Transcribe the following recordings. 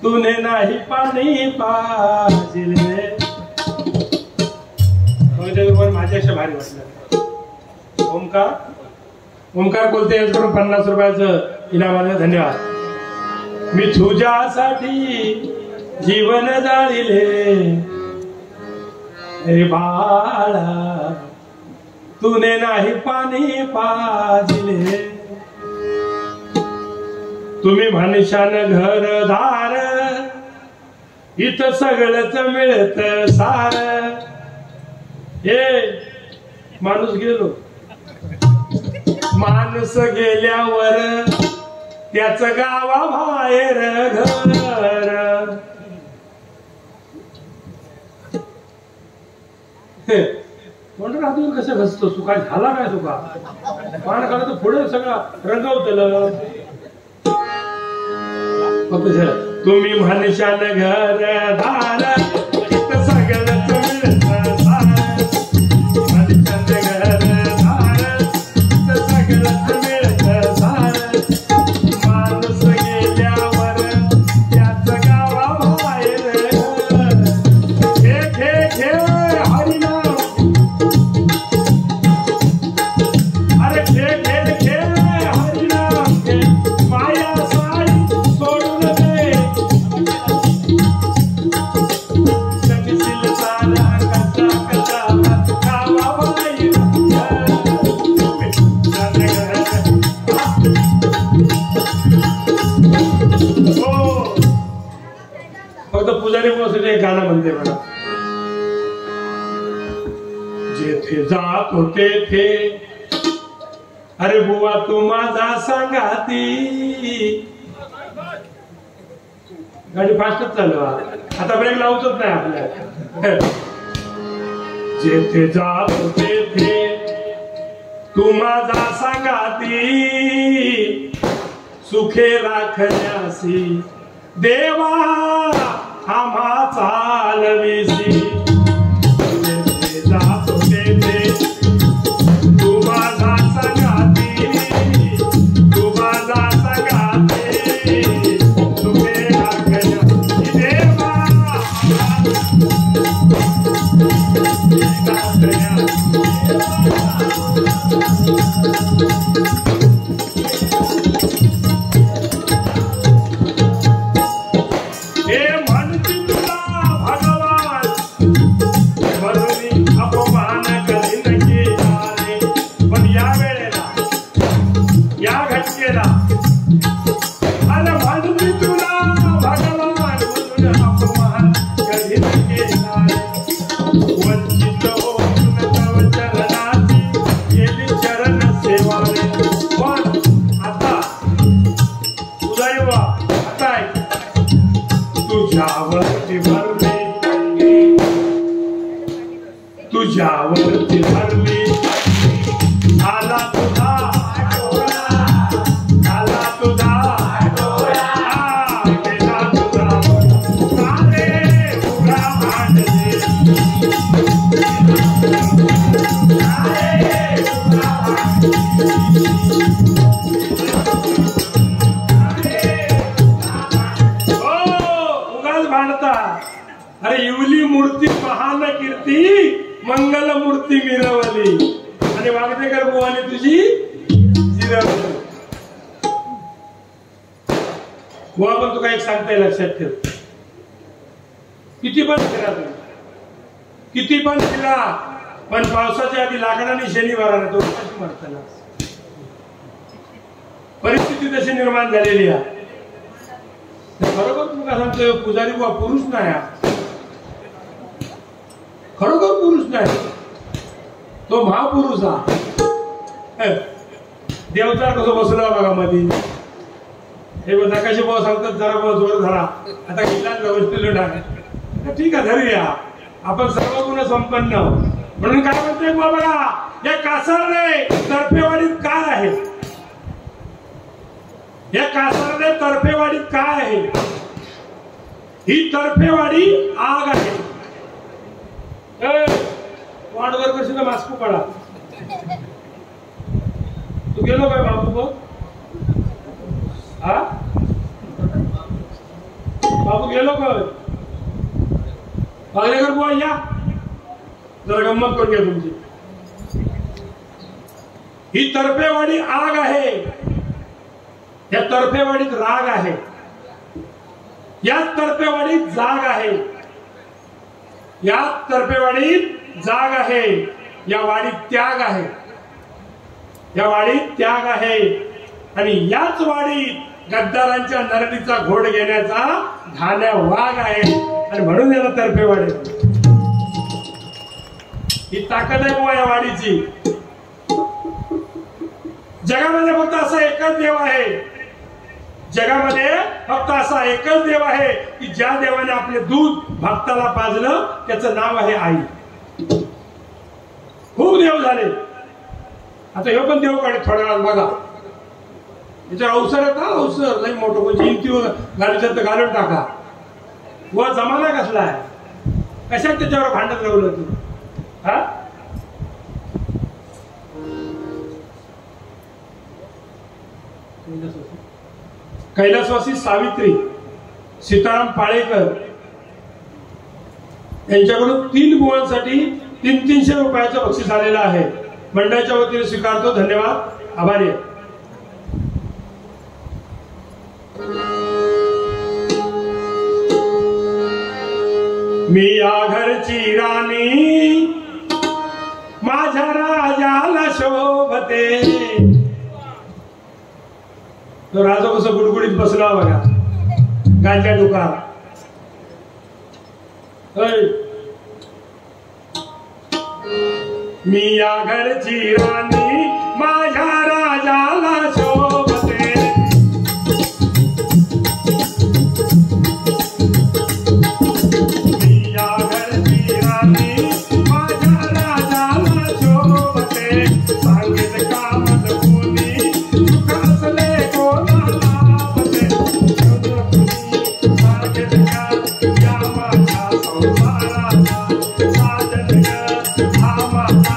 तूने नाही पाणी पाजिले. माझ्यापेक्षा भारी वाटलं. ओमकार कोलते यांच्याकडून 50 रुपयाचं इनाम आलं. धन्यवाद. मी तुझ्यासाठी जीवन जाळिले रे बाळा, तूने नाही पाणी पाजिले. तुम्ही म्हणशान घरदार, इथं सगळंच मिळत सार. हे माणूस गेलो, माणूस गेल्यावर त्याच गावाबाहेर घर. म्हणून राहतो कसं घसतो तू, काय झाला काय तुका मान काढा तर पुढे सगळा रंगवतलं. तुम्ही म्हणशान घरदार, इथं सगळंच मिळत सार. म्हणशान घरदार, इथं सगळंच मिळत सार. माणूस गेल्यावर त्याच गावाबाहेर घे घे घे हरिनाम. अरे घे घे घे हरिनाम घे, माया साई सोडून दे. जगशील सारा कसा कसा गावाबाहेर फक्त पुजारी बोलसाठी एक गाणं म्हणते मला. जेथे जात होते थे, अरे बुवा तू माझा सांगाती. गाडी फास्टच चालू, आता ब्रेक लावतोच नाही आपल्या. जेथे जात होते थे तू माझा सांगाती, सुखे राखण्यासी देवा आम्हा चालविसी. जेथे जात होते ते तू माझा सांगाती, तू माझा सांगाती, सुखे राखण्यासी देवा तुझ्यावरती भरली आला तुझा आला तुझा गेला तुझा सारे उघडा भांडले. उगाच भांडता. अरे इवली मूर्ती महान कीर्ती, मंगल मूर्ती मिरवली, आणि वागदेकर बुवाने तुझी जिरवली. बुवा पण तुला एक सांगताय लक्षात ठेव. किती पण फिरा तुम्ही, किती पण फिरा, पण पावसाच्या आधी लाकडाने शनिवाराने तो कशी मारताना परिस्थिती तशी निर्माण झालेली आहे. खरोखर तुला सांगतोय पुजारी बुवा पुरुष नाही, खरोखर पुरुष नाही, तो महापुरुष हा. देवता कसं बसला बघा मध्ये, हे बघा कसे भाऊ सांगतात जरा भाऊ जोर धरा, आता गेला जवळ ठीक आहे धरूया आपण सर्व गुण संपन्न. म्हणून काय म्हणतोय बघा, या कासारने तर्फेवाडीत काय आहे, या कासारने तर्फेवाडीत काय आहे, ही तर्फेवाडी आग आहे. वाढवर कशी मास्क पडा. तू गेलो काय बापू बघ, हा बापू गेलो का पागलेकर बुवा या जरा गंमत करून घ्या तुमची. ही तर्फेवाडी आग आहे, या तर्फेवाडीत राग आहे, या तर्फेवाडीत जाग आहे, या तर्फेवाडीत जाग आहे, या वाडीत त्याग आहे, या वाडीत त्याग आहे. आणि याच वाडीत गद्दारांच्या नरडीचा घोड घेण्याचा धान्या वाघ आहे. आणि म्हणून याला तर्फेवाडी. ही ताकद आहे बुवा या वाडीची. जगामध्ये फक्त असा एकच देव आहे, जगामध्ये फक्त असा एकच देव आहे की ज्या देवाने आपले दूध भक्ताला पाजलं त्याचं नाव आहे आई. खूप देव झाले. आता हे पण देव काढे थोड्या वेळात बघा. याच्यावर अवसर आहे का? अवसर नाही मोठं म्हणजे इंती घालून तर घालून टाका. व जमाना कसला आहे, कशात त्याच्यावर भांडत लावलं तू? हा कैलासवासी सावित्री सीताराम पाळेकर यांच्याकडून 3 बुवांसाठी 300 रुपयाचं बक्षीस आलेलं आहे. मंडळाच्या वतीने स्वीकारतो. धन्यवाद. आभारी आहे. मी या घरची राणी माझ्या राजाला शोभते. तो राजा कसं गुडगुडीत बसला बघा गांच्या डुकार. मी या घरची राणी माझ्या राजाला शोभते. मी या घरची राणी माझ्या राजाला शोभते. सांगेल कामत कोणी सुख असले कोणाला लाभते. सांगेल का या माझ्या संसाराचा साजन हा माझा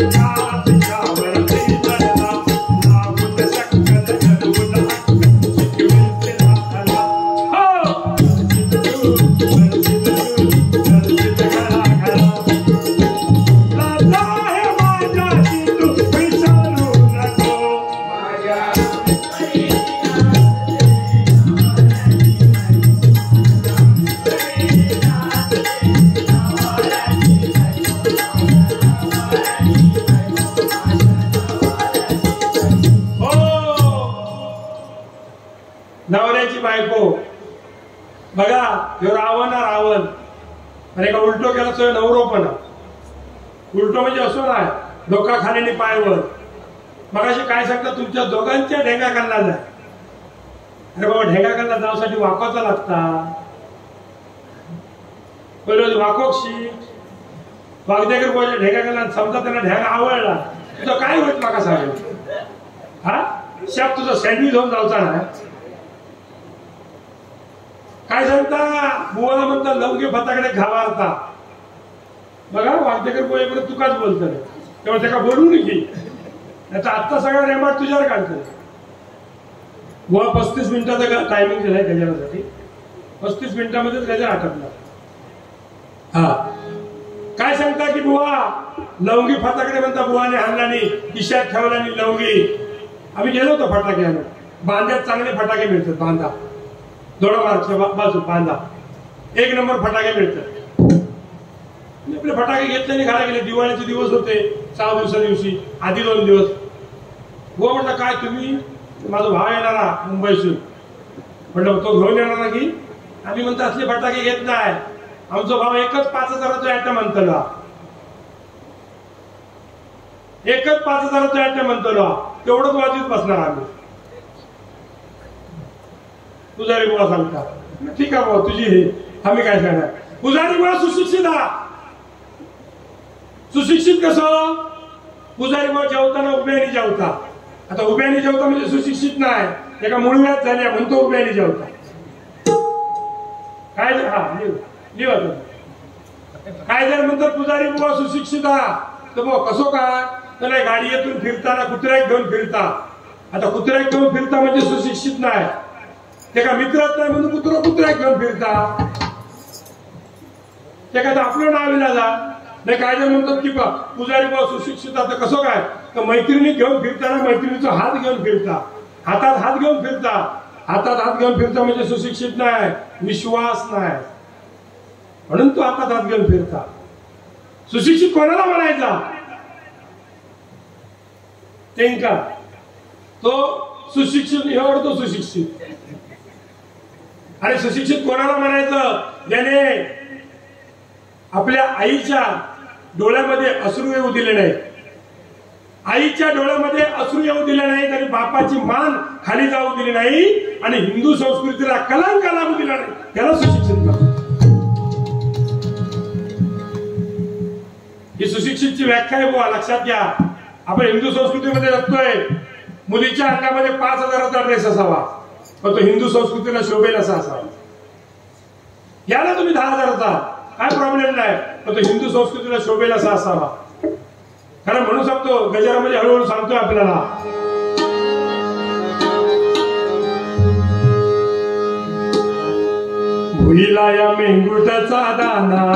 नवऱ्याची बायको बघा. रावण रावण आणि का उलटो केला तो नवरोपणा. उलटो म्हणजे असो नाही डोका खाण्याने पायवर. मग अशी काय सांगतात तुमच्या दोघांच्या ढेंगा काढला जाय. अरे बाबा ढेंगा काढला जाण्यासाठी वाकवाचा लागता. पहिलं वाकोक्षी वागदेकर बोलले ढेंगा काढला समजा त्यांना ढेंगा आवडला तुझं काय होईल माका सांगेल. हा शाप तुझा सँडविच होऊन जायचा ना. काय सांगता बुवाला म्हणता लवंगी फताकडे घावारता. बघा वागदेकर बोलेपर्यंत तुकाच बोलतो तेव्हा त्याला बोलू नये. त्याचा आत्ता सगळा रेमाट तुझ्यावर काढतो. बुवा 35 मिनिटाचा टायमिंग दिलाय गजासाठी. 35 मिनिटामध्येच गजर आटपला. हा काय सांगता की बुवा लवंगी फटाकडे म्हणता बुवाने हाणलानी खिशात ठेवलानी लवंगी. आम्ही गेलो होतो फटाक्यानं. बांध्यात चांगले फटाके मिळतात. बांधा दोडामार्गच्या बाजू बांधा 1 नंबर फटाके मिळतात. आपले फटाके घेतले घरा गेले. दिवाळीचे दिवस होते 6 दिवसा दिवशी आधी 2 दिवस. बुवा म्हटलं काय तुम्ही? माझा भाव येणारा मुंबईसून. म्हटलं तो घेऊन येणार की? आम्ही म्हणतो असले फटाके घेत नाही. आमचा भाव एकच 5,000चा ऍटम म्हणतो. एकच 5,000चा ऍटम म्हणतो. तेवढंच वाजवीत बसणार आम्ही. पुजारी बुवा सांगता ठीक आहे बाबा तुझी हे आम्ही काय सांगणार. पुजारी बुवा सुशिक्षित. सुशिक्षित कसं? पुजारी बुवा जेवताना उभ्याने जेवता. आता उभ्याने जेवता म्हणजे सुशिक्षित नाही. एका मुळव्यात झाल्या म्हणतो उभ्याने जेवता. काय हा लिहा काय जर म्हणतात पुजारी बुवा सुशिक्षित तर बुवा कसो काय? त्याला गाडीतून फिरताना कुत्र्याक घेऊन फिरता. आता कुत्र्याक घेऊन फिरता म्हणजे सुशिक्षित नाही. त्याका मित्रच नाही म्हणून कुत्रा घेऊन फिरता. त्याका आपलं नाव लिहिला जा नाही. काय जण म्हणतात की पुजारी बा सुशिक्षित आता कसं काय तर मैत्रिणी घेऊन फिरताना मैत्रिणीचा हात घेऊन फिरता, हातात हात घेऊन फिरता. हातात हात घेऊन फिरता म्हणजे सुशिक्षित नाही, विश्वास नाही, म्हणून तो हातात हात घेऊन फिरता. सुशिक्षित कोणाला म्हणायचा? त्यांका तो सुशिक्षित एवढं तो सुशिक्षित. आणि सुशिक्षित कोणाला म्हणायचं? ज्याने आपल्या आईच्या डोळ्यामध्ये अश्रू येऊ दिले नाही, आईच्या डोळ्यामध्ये अश्रू येऊ दिले नाही, तरी बापाची मान खाली जाऊ दिली नाही आणि हिंदू संस्कृतीला कलंक लागू दिला नाही, त्याला सुशिक्षित म्हणतात. ही सुशिक्षितची व्याख्या आहे बुवा, लक्षात घ्या. आपण हिंदू संस्कृतीमध्ये जगतोय. मुलीच्या अंगामध्ये 5,000चा ड्रेस असावा, पण तो हिंदू संस्कृतीला शोभेल असा असावा. याला तुम्ही 10,000चा, काय प्रॉब्लेम नाही, पण तो हिंदू संस्कृतीला शोभेल असा असावा. कारण म्हणून सांगतो, गजरामध्ये हळूहळू सांगतोय आपल्याला, भुईला या मेंगुटाचा दाना,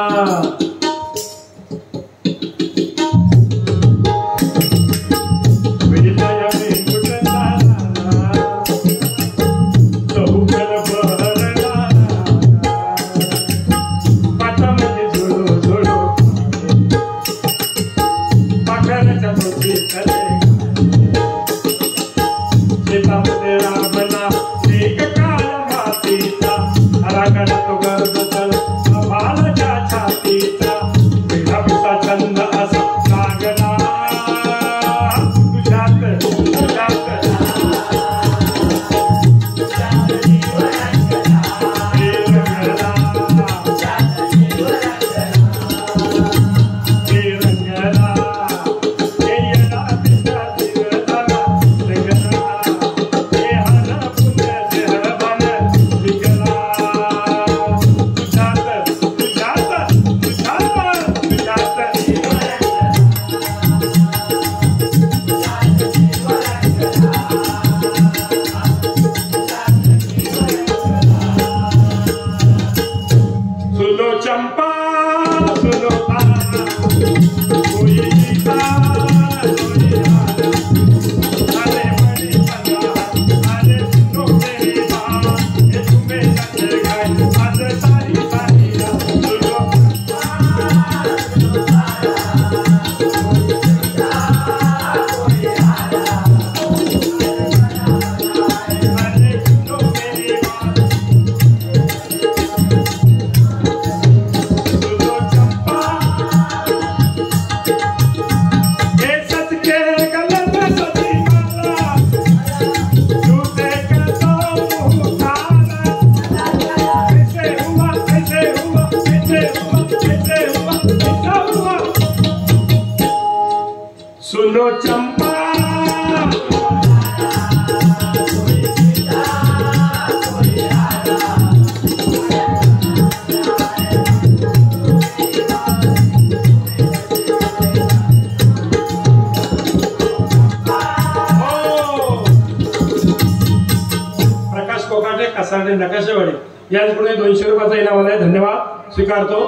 नकाशेवाडी यांच्याकडून 200 रुपयाचा इनाम आलाय. धन्यवाद, स्वीकारतो.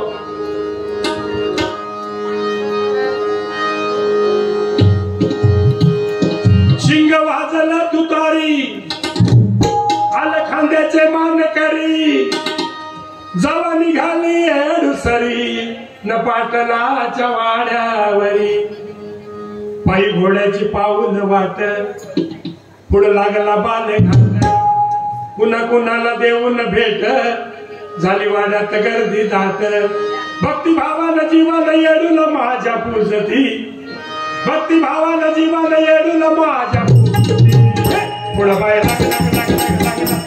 शिंग वाजला तुतारी, आल खांद्याचे मान करी, जावा निघाली हेडुसरी, न पाटलाच्या वाड्यावरी. पायी घोड्याची पाऊल वाट, पुढे लागला बाले घाट, कुणा कुणाला देऊन भेट, झाली वाड्यात गर्दी दाट. भक्तिभावानं जीवाला येडून माझ्या पूजती, भक्तिभावानं जीवाला येडून माझ्या पूजती. पुढं बाय लाग लाग लाग लाग लाग लाग.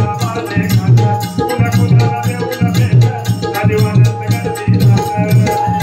कुणा कुणाला देऊन भेट, झाली वाड्यात गर्दी दाट.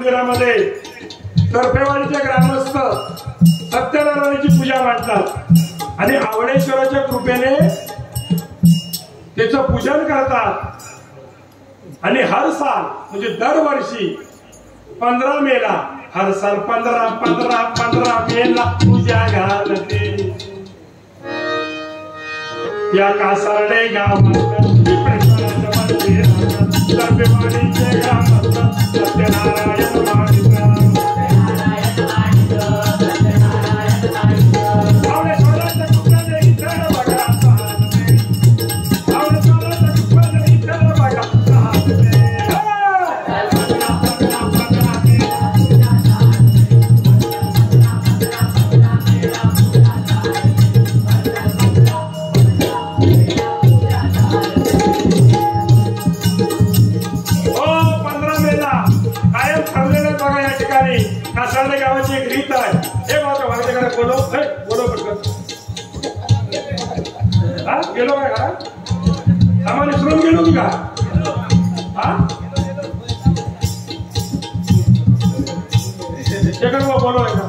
मंदिरामध्ये तर्फेवाडीचे ग्रामस्थ सत्यनारायणाची पूजा मांडतात आणि आवडेश्वराच्या कृपेने त्याचं पूजन करतात आणि हर साल म्हणजे दरवर्षी 15 मेला हर साल 15 मेला पूजा घालते या कासारडे गावात तर्फेवाडीचे ग्रामस्थ सत्यनारायण कासारडे गावाची एक रीत आहे. हे बघा माझ्याकडे बोलो पटकन हा गेलो काय का आम्हाला विसरून गेलो की का हा बोलो का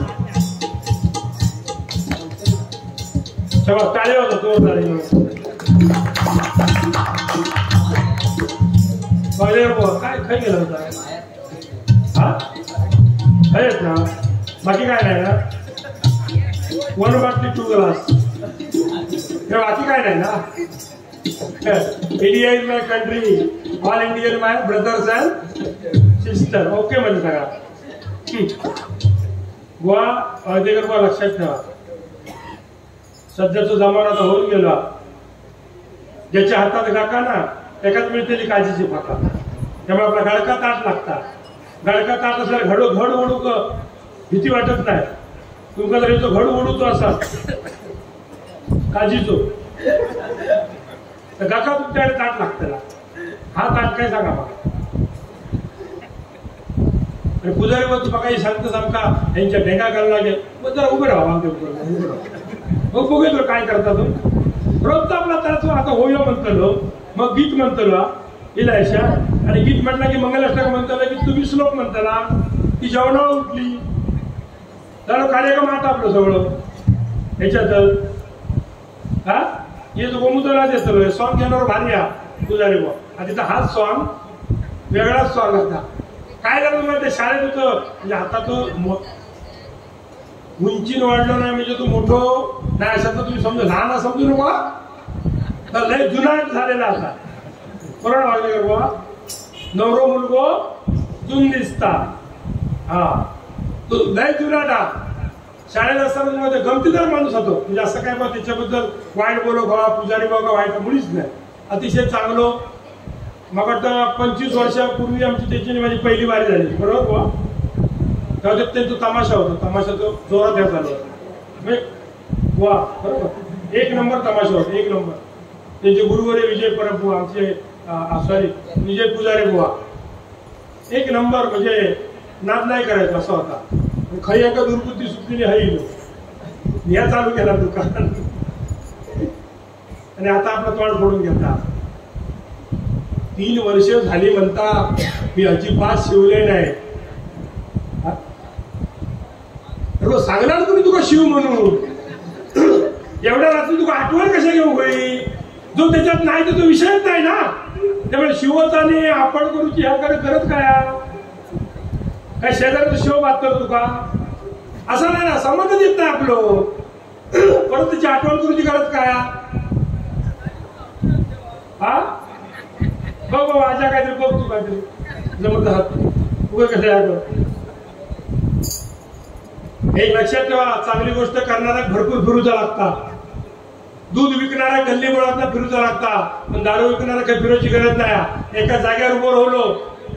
तेव्हा टाळे होता तो काय खाई गेला होता हा आहेत ना बाकी काय नाही ना 1 बाटली 2 ग्लास बाकी काय नाही ना India is my country all Indian my brothers and sister okay म्हणजे सगळा बुवा हळदीकर बुवा लक्षात ठेवा सध्याचा जमाना तर होऊन गेला ज्याच्या हातात गाका ना एकाच मिळतेली काळजीची फाका त्यामुळे आपला गडका ताट लागतात गडका ताट असल्या घड ओढू भीती वाटत नाही तुमका जर तो घड ओढूचो असा काळजीचो तर गाका तुमच्याकडे ताट लागतं हा ताट काय सांगा मला पुजारी मग तुला काही सांगतोस आमका यांच्या ढेंगा करायला लागेल मग जरा उभे राहा मग बघू काय करता तो रोज आपला त्याच आता होय म्हणतलो मग गीत म्हणतलो इलायशा आणि गीत म्हटलं की मंगलाष्टक म्हणताना की तुम्ही श्लोक म्हणताना ती जेवणावर उठली तर कार्यक्रम आता आपलं सगळं ह्याच्यात हा हे जो गोमुद्राला देतो सॉंग घेणार भारी हा पुजारी बुवा आणि तिथं हाच सॉंग वेगळाच सॉंग होता काय झालं मग ते शाळेत होतं म्हणजे आता तो उंचीन वाढलं नाही म्हणजे तो मोठं नाही असं तर तुम्ही समजा लहान समजू नको तर लय जुना झालेला आता बरोबर वागले बुवा नवरो मुलगो जुन दिसता हा तो लय जुनाटा शाळेत असताना गमतीदार माणूस होतो म्हणजे असं काय बघ त्याच्याबद्दल वाईट बोलो बघा पुजारी बघा वाईट मुळीच नाही अतिशय चांगलं मग वाटतं 25 वर्षापूर्वी आमची त्याची माझी पहिली वारी झाली बरोबर बुवा तेव्हा त्यांचा तमाशा होता तमाशा तो जोरात घ्या झाला बुवा बरोबर 1 नंबर तमाशा होता 1 नंबर त्यांचे गुरुवारी विजय परब बुवा आमचे सॉरी विजय पुजारी बुवा 1 नंबर म्हणजे नाद नाही करायचा असा होता खाई एका दुर्बुद्धी सुटलेली हाई या चालू केला दुकान आणि आता आपला तोंड फोडून घेता 3 वर्ष झाली म्हणता मी अजिबात शिवले नाही सांगणार तुम्ही तुका शिव म्हणून एवढ्या रात्री तुका आठवण कशा घेऊ होई जो त्याच्यात नाही तर तो विषयच नाही ना त्यामुळे शिवचाने आपण करूची ह्या करत काय शेजारचं शिव बात तुका असं नाही ना संबंध येत नाही आपलं परत त्याची आठवण करूची गरज काय हा बघ माझ्या काहीतरी बघ तू काहीतरी जमत हात उभं कसं एक लक्षात ठेवा चांगली गोष्ट करणारा भरपूर फिरूचा लागता दूध विकणारा गल्ली मुळात फिरूचा लागता पण दारू विकणारा काही फिरोची गरज नाही एका जागेवर उभं राहिलो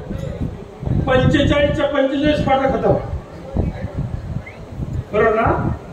45च्या 45 पाटा खतम बरोबर ना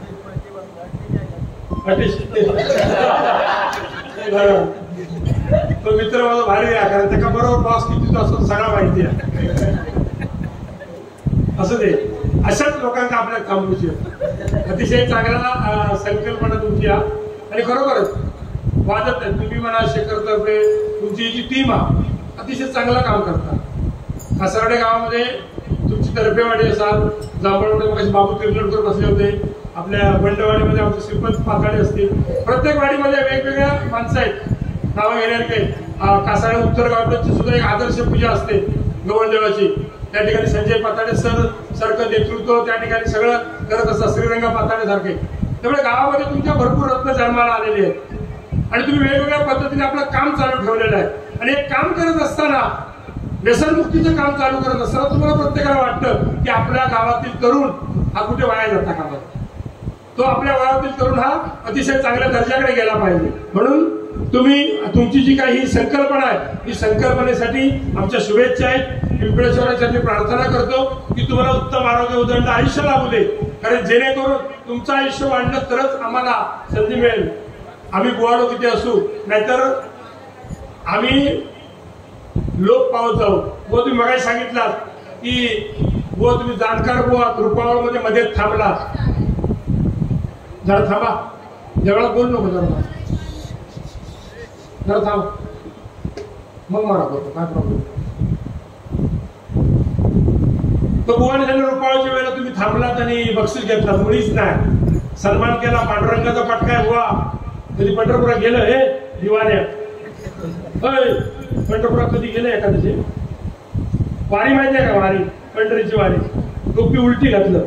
तो मित्र माझा भारी आहे कारण त्याला बरोबर बॉस किती असतो सगळा माहिती आहे असं ते अशाच लोकांना आपल्या थांबवूची अतिशय चांगला संकल्पना तुमची आणि खरोखरच वाजत आहे तुम्ही म्हणा शेखर तर्फे तुमची जी टीम आहे अतिशय चांगलं काम करता कासारडे गावामध्ये तुमची तुमची तर्फेवाडी असाल, जांभळवाडी बाबू किर्लोडकर बसले होते, आपल्या बंडवाडीमध्ये आमचे श्रीपत पाताळे असतील, प्रत्येक वाडीमध्ये वेगवेगळ्या माणसं आहेत नावं घेण्यासारखे. कासारा उत्तर गावाची सुद्धा एक आदर्श पूजा असते गवळदेवाची. त्या ठिकाणी संजय पाताळे सारखं नेतृत्व त्या ठिकाणी सगळं करत असतात, श्रीरंगा पाताळे सारखे. त्यामुळे गावामध्ये तुमच्या भरपूर रत्न जन्माला आलेले आहेत आणि तुम्ही वेगवेगळ्या पद्धतीने आपलं काम चालू ठेवलेलं आहे. आणि हे काम करत असताना, व्यसनमुक्तीचं काम चालू करत असताना तुम्हाला प्रत्येकाला वाटतं की आपल्या गावातील तरुण हा कुठे वाया जाता कामा, तो आपल्या गावातील तरुण हा अतिशय चांगल्या दर्जाकडे गेला पाहिजे. म्हणून तुमची जी काही संकल्पना आहे, ही संकल्पनेसाठी आमच्या शुभेच्छा आहेत. पिंपळेश्वरासाठी प्रार्थना करतो की तुम्हाला उत्तम आरोग्य उदंड आयुष्य लाभू दे, कारण जेणेकरून तुमचं आयुष्य वाढलं तरच आम्हाला संधी मिळेल. आम्ही बुवाडो किती असू, नाहीतर आम्ही लोक पावत जाऊ. व तुम्ही मगाशी सांगितलं की तुम्ही जाणकार बुवा रुपावळ मध्ये थांबला, जरा थांबा, जवळ बोल नको, जरा थांब, मग मला बोलतो काय प्रॉब्लेम. तो बुवाने झालं रुपावळच्या वेळेला तुम्ही थांबलात आणि बक्षीस घेतला, मुळीच नाही सन्मान केला. पांडुरंगाचा पटकाय बुवा, कधी पंढरपुरात गेलं हे दिवाने, पंढरपुरात कधी गेलं एखाद्याची वारी माहिती आहे का? वारी, पंढरीची वारी, टोपी उलटी घातलं,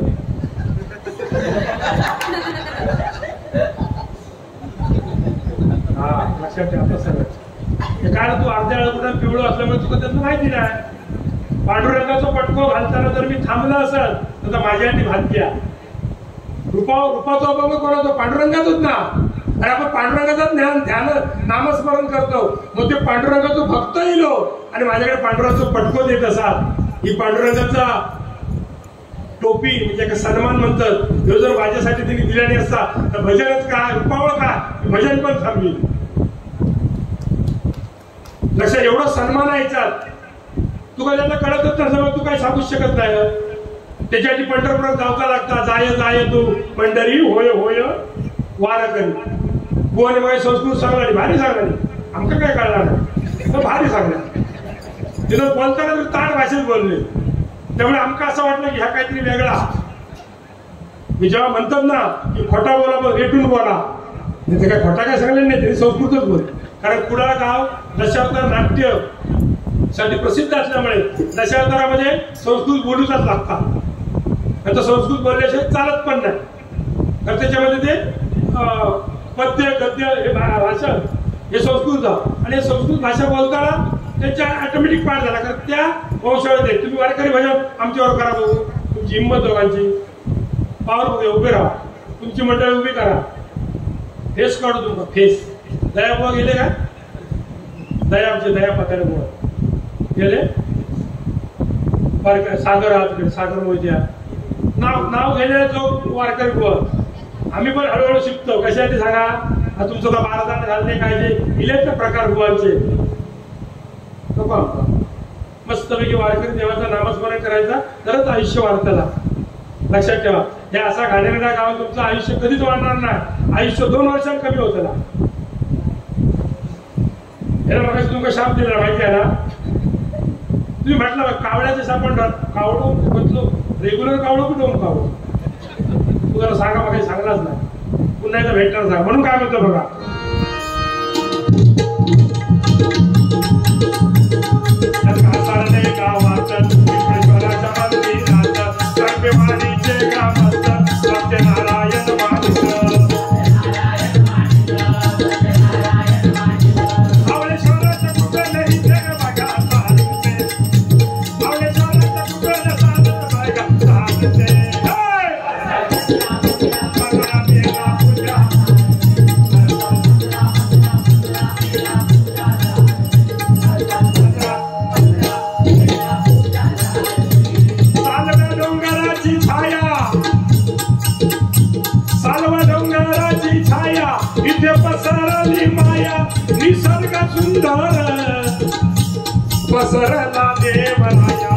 हा लक्षात ठेवा सगळं. काय तू अर्ध्या वेळा पिवळं असल्यामुळे तुला त्याचं माहिती नाही. पांडुरंगाचा पटको घालताना जर मी थांबला असेल तर माझ्यासाठी भात घ्या. रूपाचा अभंग कोणाचा? पांडुरंगाचाच ना. आणि आपण पांडुरंगाचं ध्यान नामस्मरण करतो, मग ते पांडुरंगाचं भक्त येलो आणि माझ्याकडे पांडुरंगाचं पटको देत असाल, ही पांडुरंगाचा टोपी म्हणजे सन्मान म्हणतात. जो जर माझ्यासाठी तिने दिल्याने असता तर भजनच काय, रूपावळ काय, भजन पण थांबली. लक्षात, एवढा सन्मान आहे याच्यात. तू काय त्यांना कळतच नसल्यामुळे तू काही सांगूच शकत नाही. त्याच्यासाठी पंढरपुरात जावता लागता. जाय तू पंढरी होय होय वार करी. बुवाने माझी संस्कृत सांगणारी भारी सांगणारी, आमचं काय कळणार नाही, तर भारी सांगणार. तिथं बोलताना तर ताट भाषेत बोलले, त्यामुळे आमका असं वाटलं की ह्या काहीतरी वेगळा. मी जेव्हा म्हणतात ना की खोटा बोला मग रेटून बोला, ते काय खोटा काय सांगले नाही, त्यांनी संस्कृतच बोल. कारण कुडाळ गाव दशावतार नाट्य साठी प्रसिद्ध असल्यामुळे दशावतारामध्ये संस्कृत बोलूचाच लागतात. आता संस्कृत बोलल्याशिवाय चालत पण नाही. तर त्याच्यामध्ये ते पद्य गद्य हे भाषा हे संस्कृत आणि हे संस्कृत भाषा बोलताना त्यांच्या ऑटोमॅटिक पाठ झाला. कारण त्या वंशावळीत आहे. तुम्ही वारकरी भजन आमच्यावर करा बघू, तुमची हिंमत दोघांची पावर बघूया, उभे राहा, तुमची मंडळी उभी करा, फेस काढू तुमचा फेस. दया बुवा गेले का? दया आमचे दया पाताळे बुवा गेले. वारकरी सागर आहात, सागर मोहित्या नाव घेणे जो वारकरी बुवा. आम्ही पण हळूहळू शिकतो. कशासाठी सांगा, हा तुमचं का 12 दांड घालणे काय जे इलेक्ट प्रकार बुवांचे नको आमचा. मस्तपैकी वारकरी देवाचं नामस्मरण करायचा, तरच आयुष्य वाढताला. लक्षात ठेवा, हे असा घाणेरड्या गावात तुमचं आयुष्य कधीच वाढणार नाही. आयुष्य 2 वर्षांत कमी होतं ना. याला मग तुमचा शाप दिला माहिती आहे ना. तुम्ही म्हटलं कावळ्याचे सापण कावळो बदलो, रेग्युलर कावळो की डोम कावळो, तुम्हाला सांगा मग काही सांगलाच नाही, पुन्हा एकदा भेटणार सांग. म्हणून काय म्हणतो बघा, गावात पिंपळेश्वराच्या मंदिरात सर्पेवाडीचे ग्रामस्थ सत्यनारायण माणूस. आवळेश्वराच्या कुठलंही जग बघा चालते, आवळेश्वराच्या कुठलं चालत बघा चालते. इथे पसरली माया निसर्ग सुंदर, पसरला देवराया.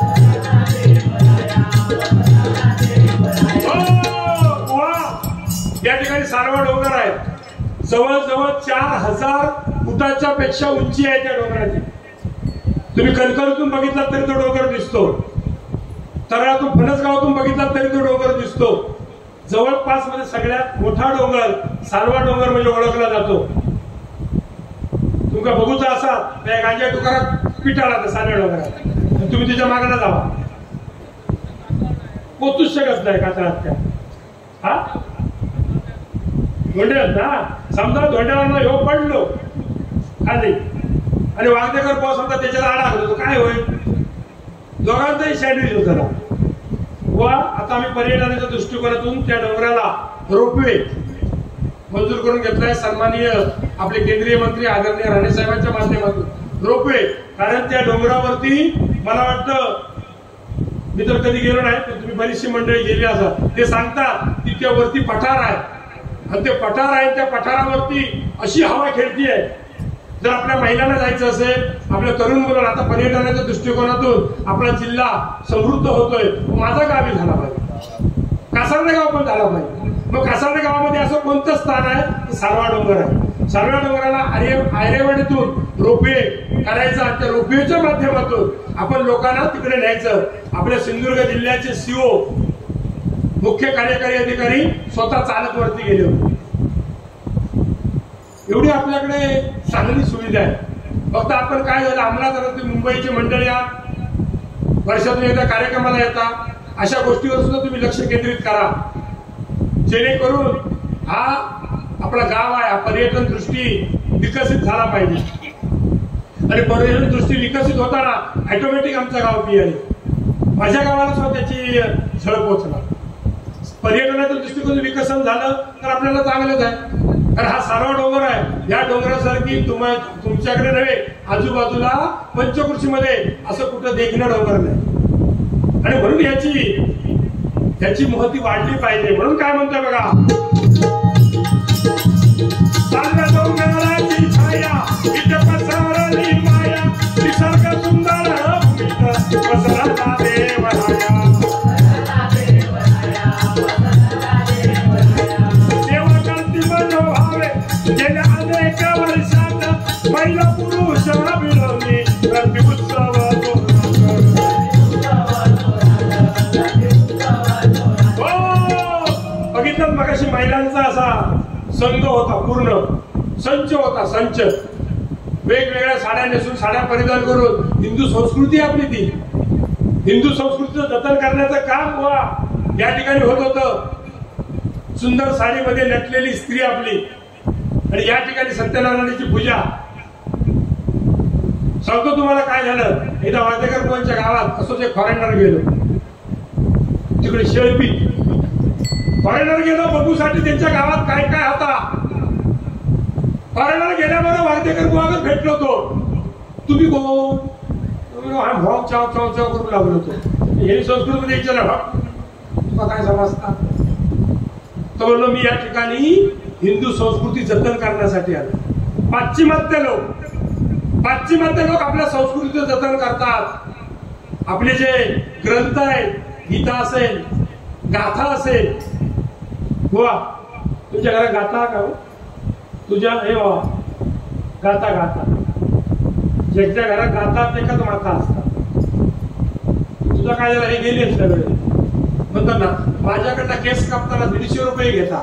या ठिकाणी सारवा डोंगर आहे. जवळजवळ 4000 फुटाच्या पेक्षा उंची आहे त्या डोंगराची. तुम्ही कणकवलीतून बघितलात तरी तो डोंगर दिसतो. तळातून फणसगावातून बघितला तरी तो डोंगर दिसतो. जवळपास मध्ये सगळ्यात मोठा डोंगर सालवा डोंगर म्हणजे ओळखला जातो. तुमका बघूचा असा त्या गांजा दुकानात पिटाळा तर सालव्या डोंगरात तुम्ही तिच्या मागणं जावा पोचूच शकत नाही कातळात त्या. हा धोंड्यात ना समजा धोंड्याला ह्यो पडलो खाली आणि वागदेकर पाऊस होता त्याच्याला आडा होतो काय होईल दोघांचाही सँडविच होता ना. वा आता आम्ही पर्यटनाच्या दृष्टिकोनातून त्या डोंगराला रोपवे मंजूर करून घेतलाय. सन्माननीय आपले केंद्रीय मंत्री आदरणीय राणे साहेबांच्या माध्यमातून रोपवे. कारण त्या डोंगरावरती मला वाटतं मी तर कधी गेलो नाही पण तुम्ही बरीचशी मंडळी गेली असा ते सांगतात की त्या वरती पठार आहे आणि ते पठार आहे त्या पठारावरती अशी हवा खेळती आहे. जर आपल्या महिलांना जायचं असेल आपल्या तरुण मुलांना आता पर्यटनाच्या दृष्टिकोनातून आपला जिल्हा समृद्ध होतोय माझा गावी झाला पाहिजे कासार्डे गाव पण झाला पाहिजे. मग कासार्डे गावामध्ये असं कोणतं स्थान आहे सालवा डोंगर आहे. सालवा डोंगराला आर्यवाडीतून रोपवे करायचा त्या रोपवेच्या माध्यमातून आपण लोकांना तिकडे न्यायचं. आपल्या सिंधुदुर्ग जिल्ह्याचे सीओ मुख्य कार्यकारी अधिकारी स्वतः चालत वरती गेले होते. एवढी आपल्याकडे चांगली सुविधा आहे. फक्त आपण काय झालं अंमलात मुंबईची मंडळी वर्षातून एकदा कार्यक्रमाला येतात अशा गोष्टीवर सुद्धा तुम्ही लक्ष केंद्रित करा जेणेकरून हा आपला गाव आहे हा पर्यटन दृष्टी विकसित झाला पाहिजे. आणि पर्यटन दृष्टी विकसित होताना ऑटोमॅटिक आमचं गाव पियाले माझ्या गावाला सुद्धा त्याची झळ पोहोचणार. पर्यटनाच्या दृष्टिकोन विकसन झालं तर आपल्याला चांगलंच आहे. कारण हा सालवा डोंगर आहे या डोंगरासारखी तुमच्याकडे नव्हे आजूबाजूला पंचकृषीमध्ये असं कुठं देखणं डोंगर नाही. आणि म्हणून याची महती वाढली पाहिजे. म्हणून काय म्हणतोय बघा सालव्या डोंगराची छाया इथे पसरली माया निसर्ग सुंदर पसरला देवराया गेल्या अनेक वर्षात महिला पुरुष मिळवली रंगी उत्सव बघितलं मगाशी महिलांचा असा संघ होता पूर्ण संच होता संच वेगवेगळ्या साड्या नेसून साड्या परिधान करून हिंदू संस्कृती आपली ती हिंदू संस्कृतीचं जतन करण्याचं काम या ठिकाणी होत होतं. सुंदर साडीमध्ये नटलेली स्त्री आपली आणि या ठिकाणी सत्यनारायणाची पूजा. सांगतो तुम्हाला काय झालं एकदा वाटेकर कोणच्या गावात असंच एक फॉरेनर गेलो तिकडे शेळपी फॉरेनर गेलो बघूसाठी त्यांच्या गावात काय काय होता. फॉरेनर गेल्याबरोबर वाटेकर बुवागत भेटलो होतो. तुम्ही कोण भाव चाव चाव चाव करू लागलो होतो. हे संस्कृतमध्ये विचारलं तुला काय समजता तर म्हणलो मी या ठिकाणी हिंदू संस्कृती जतन करण्यासाठी आलो. पाश्चिमात्य लोक आपल्या संस्कृतीचं जतन करतात. आपले जे ग्रंथ आहेत गीता असेल गाथा असेल बुवा तुमच्या घरात गाथा का तुझ्या हे वा गाथा गाथा ज्याच्या घरात गाथा एकच माता असतात. तुझा काय झालं हे गेले सगळे म्हणतात ना माझ्याकडनं केस कापताना 150 रुपये घेता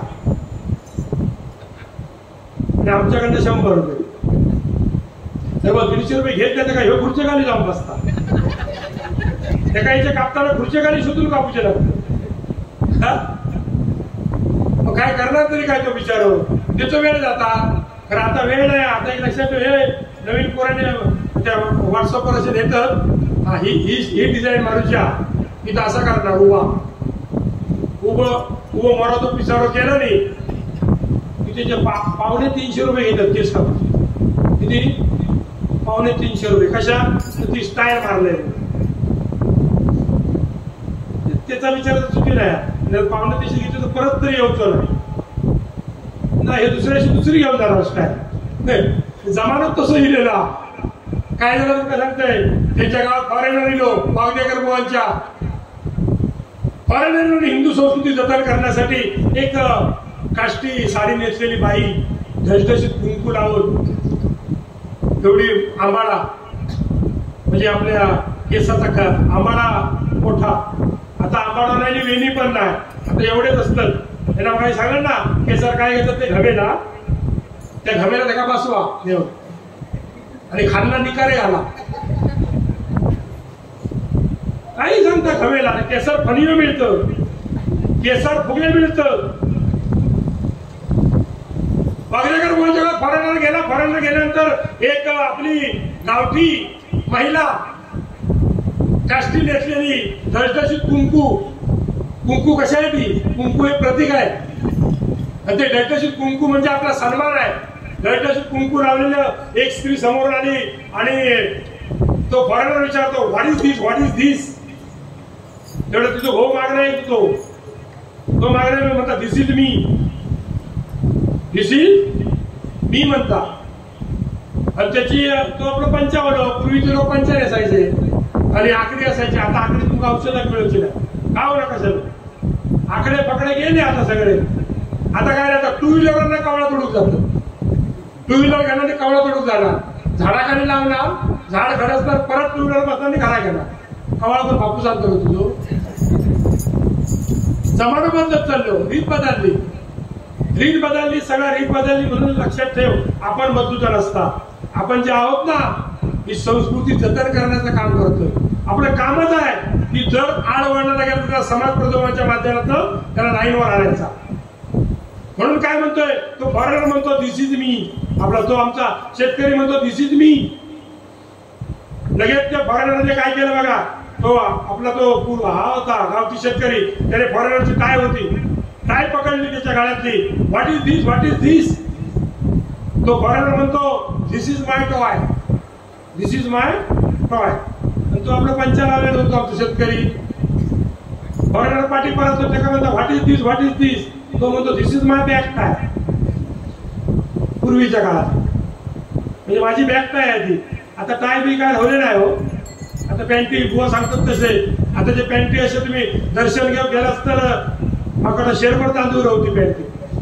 आणि आमच्याकडनं 100 रुपये. तेव्हा 150 रुपये घेत नाही का हे खुर्च्या खाली जाऊन बसता त्या काहीच्या कापताना खुर्च्या खाली शोधून कापूचे लागते. मग काय करणार तरी काय तो विचार त्याचा वेळ जाता. कारण आता वेळ नाही. आता एक लक्षात हे नवीन पोराने त्या व्हॉट्सअपवर असे देतात ही डिझाईन मारूच्या इथं असा करणार उभं मोरा तो पिसारो केला नाही की त्याचे 350 रुपये घेतात केस कापून. किती 350 रुपये कशा ती स्टाईल मारले त्याचा विचार चुकी नाही. 350 घेतली तर परत तरी येऊच नाही हे दुसरी घेऊन जाणार स्टाईल. जमानत तसं लिहिलेला काय झालं तुमका सांगतंय त्यांच्या गावात फॉरेनर इलो वागदेकर बुवांच्या फॉरेनर हिंदू संस्कृती जतन करण्यासाठी एक काष्टी साडी नेसलेली बाई धसधशीत कुंकू लावून एवढी आंबाळा म्हणजे आपल्या केसाचा आंबाडा मोठा, आता आंबाडा नाही वेणी पण नाही, आता एवढेच असतं. त्यांना काही सांगा ना केसर काय घेतात ते घमेला, त्या घमेला त्याला बसवा देव आणि खालना निकारे आला काही सांगता घमेला. केसर फणीव मिळतं, केसर फुगे मिळतं. वागलेकर बोलतो फॉरेनर गेला, फॉरेनर गेल्यानंतर एक आपली गावठी महिला काष्टी नेसलेली धडधशीत कुंकू, कुंकू कशासाठी? कुंकू हे प्रतीक आहे आणि ते धडधशीत कुंकू म्हणजे आपला सन्मान आहे. धडधशीत कुंकू लावलेलं एक स्त्री समोर आली आणि तो फॉरेनर विचारतो what is this, what is this. तेवढं तुझं हो मागणं आहे, तो मागणं म्हणता दिस is me, this is me म्हणता. आणि त्याची तो आपलं पंचावन्न, पूर्वीचे लोक पंचा असायचे आणि आकडे असायचे. आता आकडे तुमका औषधात मिळवचे का हो नका सर, आकडे पकडे गेले आता सगळे. आता काय आता टू व्हीलरना कवळा तोडूक जातं, टू व्हीलर घेणार कवळा तोडूक जाणार, झाडाखाली लावणार, झाड घडसणार, परत टू व्हीलर बसणार घरा घेणार. कवळा तर बापूस आणतो तुझो. जमाना बदलत चाललो, रीत बदलली, रीत बदलली, सगळ्या रीत बदलली. म्हणून लक्षात ठेव आपण बदलूचा नसता. आपण जे आहोत ना ही संस्कृती जतन करण्याचं काम करतोय. आपलं कामच आहे की जर आड वळणाला गेलं तर समाज प्रबोधनाच्या माध्यमातून त्याला लाईनवर आणायचा. म्हणून काय म्हणतोय तो फॉरेनर म्हणतो दिस इज मी, आपला तो आमचा शेतकरी म्हणतो दिस इज मी. लगेच त्या फॉरेनरने काय केलं बघा, तो आपला तो हा होता गावठी शेतकरी, त्याने फॉरेनरची टाय होती, टाय पकडली त्याच्या गाड्यातली. What is this, what is this. तो फॉरेनर म्हणतो this is my toy, this is my toy. आणि तो आपला पंचा लावलेला होतो आमचा शेतकरी. फॉरेनर पाठी परत होते का म्हणतो what is this, what is this. तो म्हणतो this is my bag tie. पूर्वीच्या काळात म्हणजे माझी बॅग टाय आहे ती. आता टाय बी काय ठेवले नाही हो. आता पॅन्टी बुवा सांगतात तसे. आता जे पॅन्टी असे तुम्ही दर्शन घेऊन गेलास तर माकडा शेरभर तांदूळ होती पॅन्टी,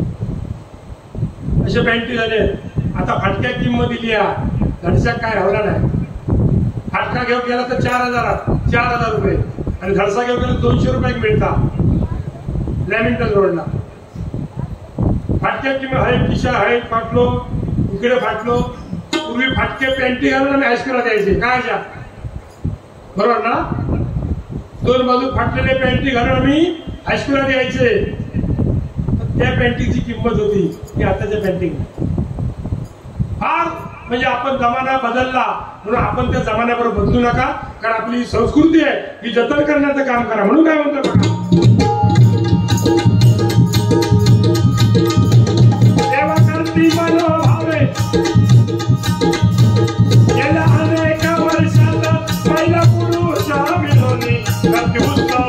असे पॅन्टी झाले. आता फाटक्या किंमत दिली, धडशाक काय राहिला नाही. फाटका घेऊन गेला तर 4,000 रुपये आणि धडसा घेऊन गेला 200 रुपये मिळतात लॅमिंटन रोडला. फाटक्या किंमत आहे, किशा आहे, फाटलो इकडे फाटलो. पूर्वी फाटके पॅन्टी घालून आम्ही हायस्कूलला द्यायचे काय बरोबर ना. 2 बाजू फाटलेले पॅन्टी घालून आम्ही हायस्कूलला द्यायचे. त्या पॅन्टीची किंमत होती की आताच्या पॅन्टी फार. म्हणजे आपण जमाना बदलला म्हणून आपण त्या जमान्याबरोबर बदलू नका, कारण आपली संस्कृती आहे ही जतन करण्याचं काम करा. म्हणून काय म्हणतो बघा, देवा करती मनोभावे गेल्या अनेक वर्षात पहिला पुरुष मिळवणी करती उत्सव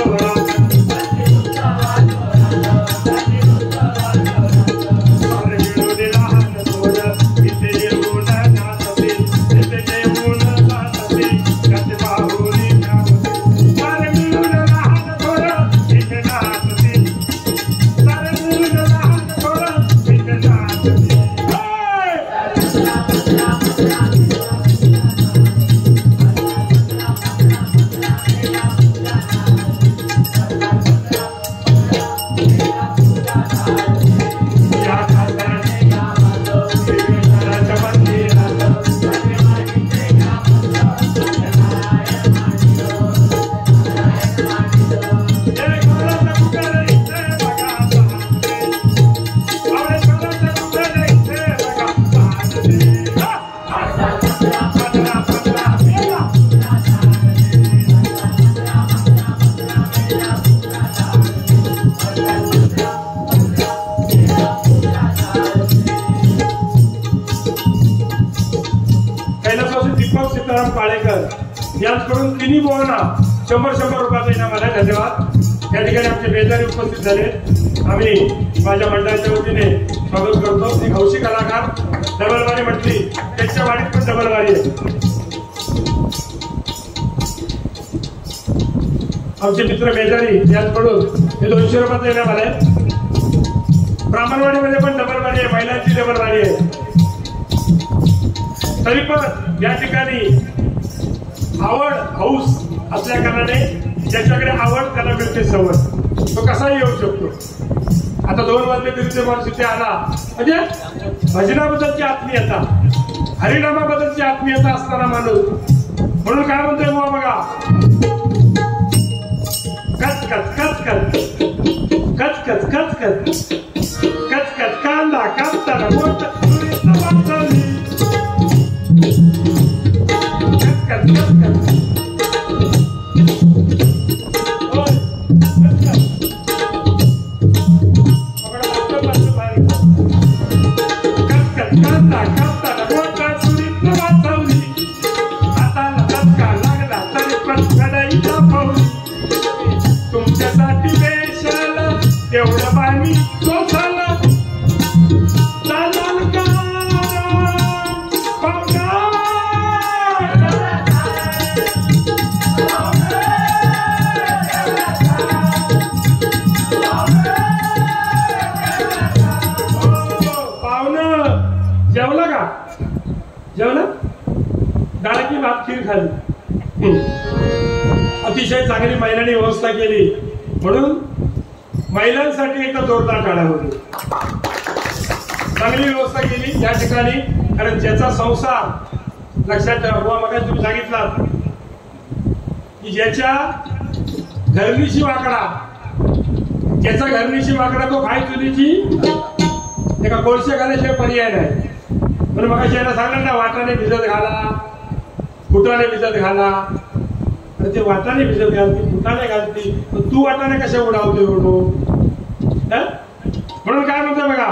यांकडून तिन्ही बोलना 100 रुपयाचा इनाम आला. धन्यवाद. या ठिकाणी आमचे बेजारी उपस्थित झाले. आम्ही माझ्या मंडळाच्या वतीने स्वागत करतो. एक हौशी कलाकार डबलवारी म्हटली, त्यांच्या वाडीत पण डबलवारी आहे. आमचे मित्र बेजारी यांकडून हे 200 रुपयाचा इनाम आलाय. ब्राह्मणवाडीमध्ये पण डबलवारी आहे, महिलांची डबलवारी आहे. तरी पण या ठिकाणी आवड हौस असल्या कारणाने ज्याच्याकडे आवड त्याला मिळते सवड, तो कसाही येऊ शकतो. आता 2 वाजले तरी ते माणूस इथे आला म्हणजे भजनाबद्दलची आत्मीयता, हरिनामाबद्दलची आत्मीयता असणारा माणूस. म्हणून काय म्हणतोय बुवा बघा, कच कच कच कच कच कच कच कच कच कच कांदा कापताना बोट वाचवली, कच कच कच कच कांदा कापताना बोट वाचवली, हाताला धक्का लागला तरी पण कढईचा पाऊली, तुमच्यासाठी वेशाला तेवढं पाणी कोसळलं, चालाल का पाहुणा, पाहुणं जेवला का? जेवला? डाळ की भात खीर खाली. अतिशय चांगली महिलांनी व्यवस्था केली, म्हणून महिलांसाठी एक जोरदार टाळ्या होती. चांगली व्यवस्था केली या ठिकाणी, कारण ज्याचा संसार लक्षात ठेवा. मग तुम्ही सांगितलं की ज्याच्या घरनीशी वाकडा, ज्याचा घरनीशी वाकडा तो खाय चुलीची एका कोळशे घाल्याशिवाय पर्याय नाही. म्हणून मग याला सांगलं ना, वाटाणे भिजत घाला, फुटाणे भिजत घाला. ते वाटाणे भिजत घालते, फुटाणे घालते, तू वाटाणे कशा उडावते एवढं? म्हणून काय म्हणतो बघा,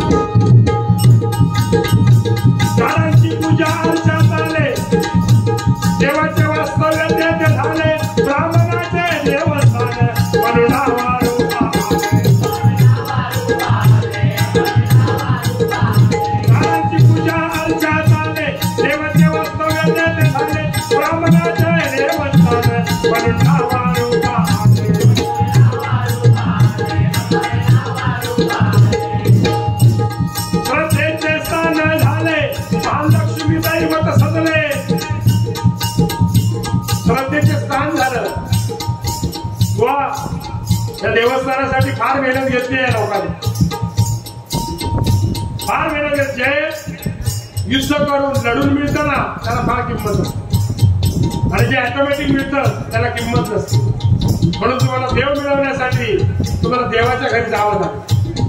झाडांची पूजा अर्चा झाले, देवाचे वास्तव्य तेथे झाले, ब्राह्मणाचे देवस्थान म्हणून झाडांची पूजा अर्चा झाले, देवाचे वास्तव्य तेथे झाले, ब्राह्मणाचे देवस्थान म्हणून श्रद्धेचे स्थान झाले, महालक्ष्मी दैवत सजले. श्रद्धेचे स्थान झालं. वा, या देवस्थानासाठी फार मेहनत घेतली आहे लोकांनी, फार मेहनत घेतली आहे. युद्ध करून लढून मिळतं ना त्याला फार किंमत असते, आणि जे ऑटोमॅटिक मिळतं त्याला किंमत नसते. म्हणून तुम्हाला देव मिळवण्यासाठी तुम्हाला देवाच्या घरी जावं लागतं.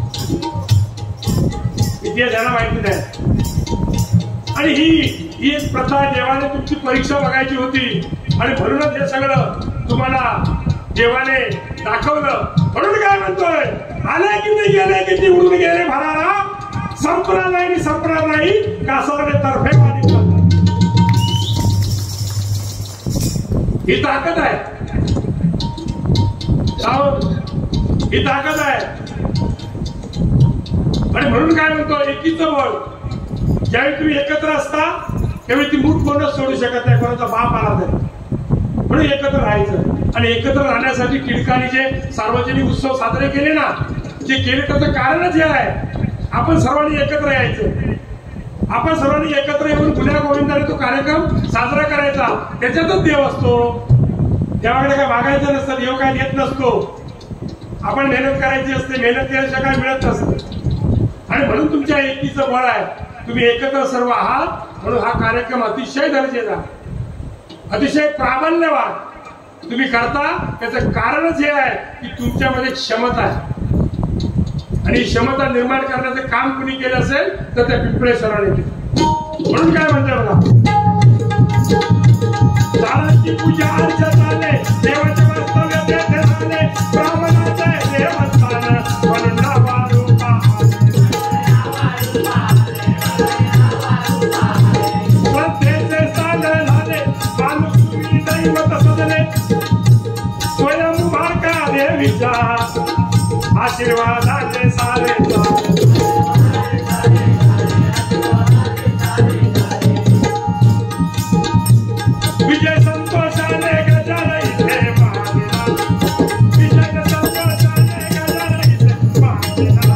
इतिहास यांना माहिती नाही. आणि ही एक प्रथा आहे. देवाने तुमची परीक्षा बघायची होती, आणि म्हणूनच हे सगळं तुम्हाला देवाने दाखवलं. म्हणून काय म्हणतोय, आले किती गेले किती उडून गेले भरारा, संपणार नाही संपणार नाही, कासवाने तर्फे पाणी चालणार. ही ताकद आहे, ही ताकद आहे. आणि म्हणून काय म्हणतो, एकीचं बळ. ज्यावेळी तुम्ही एकत्र असता त्यावेळी ती मूठ कोणच सोडू शकत नाही, कोणाचा बाप आला तरी. म्हणून एकत्र राहायचं. आणि एकत्र राहण्यासाठी टिळकांनी जे सार्वजनिक उत्सव साजरे केले ना, जे केले त्याचं कारणच हे आहे, आपण सर्वांनी एकत्र यायचं. आपण सर्वांनी एकत्र येऊन गुन्ह्या गोविंदाने तो कार्यक्रम साजरा करायचा. त्याच्यातच देव असतो. देवाकडे काय मागायचं नसतं, देव काय देत नसतो. आपण मेहनत करायची असते, मेहनत केल्याशिवाय काय मिळत नसतं. आणि म्हणून तुमच्या एकीचं बळ आहे, तुम्ही एकत्र सर्व आहात. म्हणून हा कार्यक्रम अतिशय दर्जेदार, अतिशय प्राबल्यवान तुम्ही करता. त्याचं कारणच हे आहे की तुमच्यामध्ये क्षमता आहे, आणि क्षमता निर्माण करण्याचं काम कुणी केलं असेल तर त्या पिंपळेश्वराने केलं. म्हणून काय म्हणते बघा, झाडांची पूजा अर्चा झाले, देवाचे वास्तव्य तेथे झाले, ब्राह्मणाचे देवस्थान म्हणून नावारूपा. श्रद्धेचे स्थान झाले, महालक्ष्मी दैवत सजले, स्वयं बारका देवीचा आशीर्वादाचे सारे. विजय संतोषाने गजाला इथे पाहिला, विजय संतोषाने गजाला इथे पाहिला.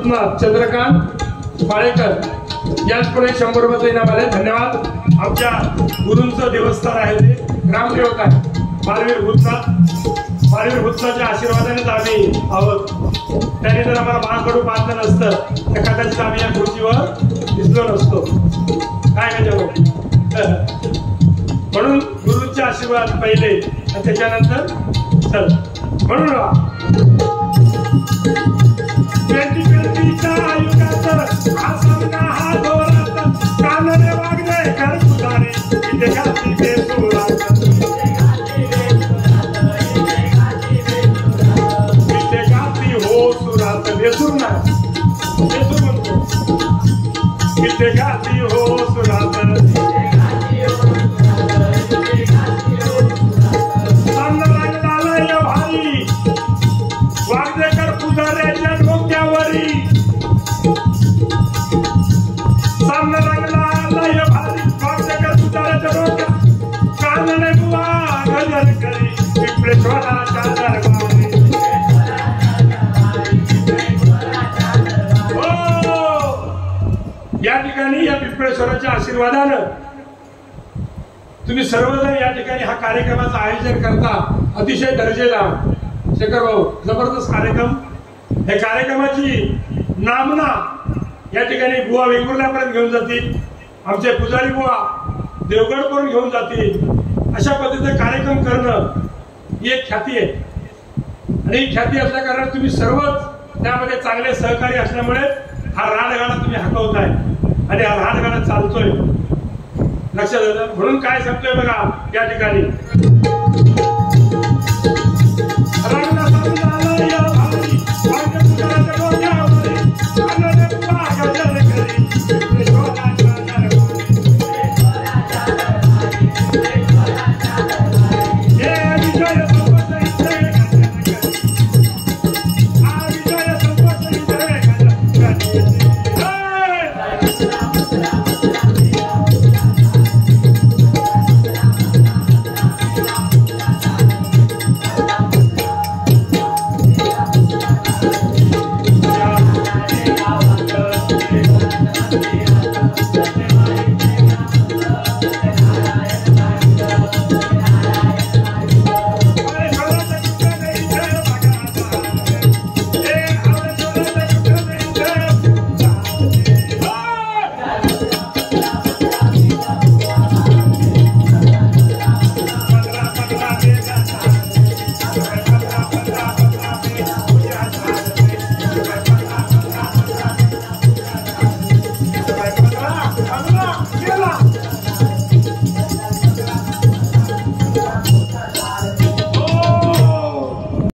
रत्न चंद्रकांत पाळेकर याचपुढे 100 रुपये इनाम आले. धन्यवाद. आमच्या गुरूंचं देवस्थान आहे ते ग्रामदेवता आहे बालवीर भूतनाथच्या आशीर्वादानेच आम्ही आहोत. त्याने जर आम्हाला महाकडू बांधलं नसतं तर कदाचित आम्ही या खुर्चीवर दिसलो नसतो. काय म्हणजे म्हणून गुरूंचे आशीर्वाद पहिले आणि त्याच्यानंतर चल म्हणून हा सामना हा जोरात कानने वागणे कर सुधारे इथे घाती ते सुरात इथे घाती हो सुरात बेसूर नाही बेसूर म्हणतो इथे घाती हो सुरात सामना लागला या भाई वागदेकर पुजाऱ्याच्या डोक्यावरी सामना लागला या भारी वागदेकर पुजाऱ्याच्या डोक्यात कानने बुवा गजर करी पिंपळेश्वराच्या दरबारी या ठिकाणी या पिंपळेश्वराच्या आशीर्वादानं तुम्ही सर्वजण या ठिकाणी हा कार्यक्रमाचं आयोजन करता. अतिशय दर्जेदार शेखर भाऊ जबरदस्त कार्यक्रम. या कार्यक्रमाची नामना या ठिकाणी बुवा वेंगुर्ल्यापर्यंत घेऊन जातील. आमचे पुजारी बुवा देवगडपर्यंत घेऊन जातील. अशा पद्धतीचा कार्यक्रम करणं ही एक ख्याती आहे आणि ही ख्याती असल्या कारणाने तुम्ही सर्वच त्यामध्ये चांगले सहकारी असल्यामुळे हा रानगाडा तुम्ही हाकवताय आणि हा रानगाडा चालतोय. लक्षात आलं. म्हणून काय सांगतोय बघा या ठिकाणी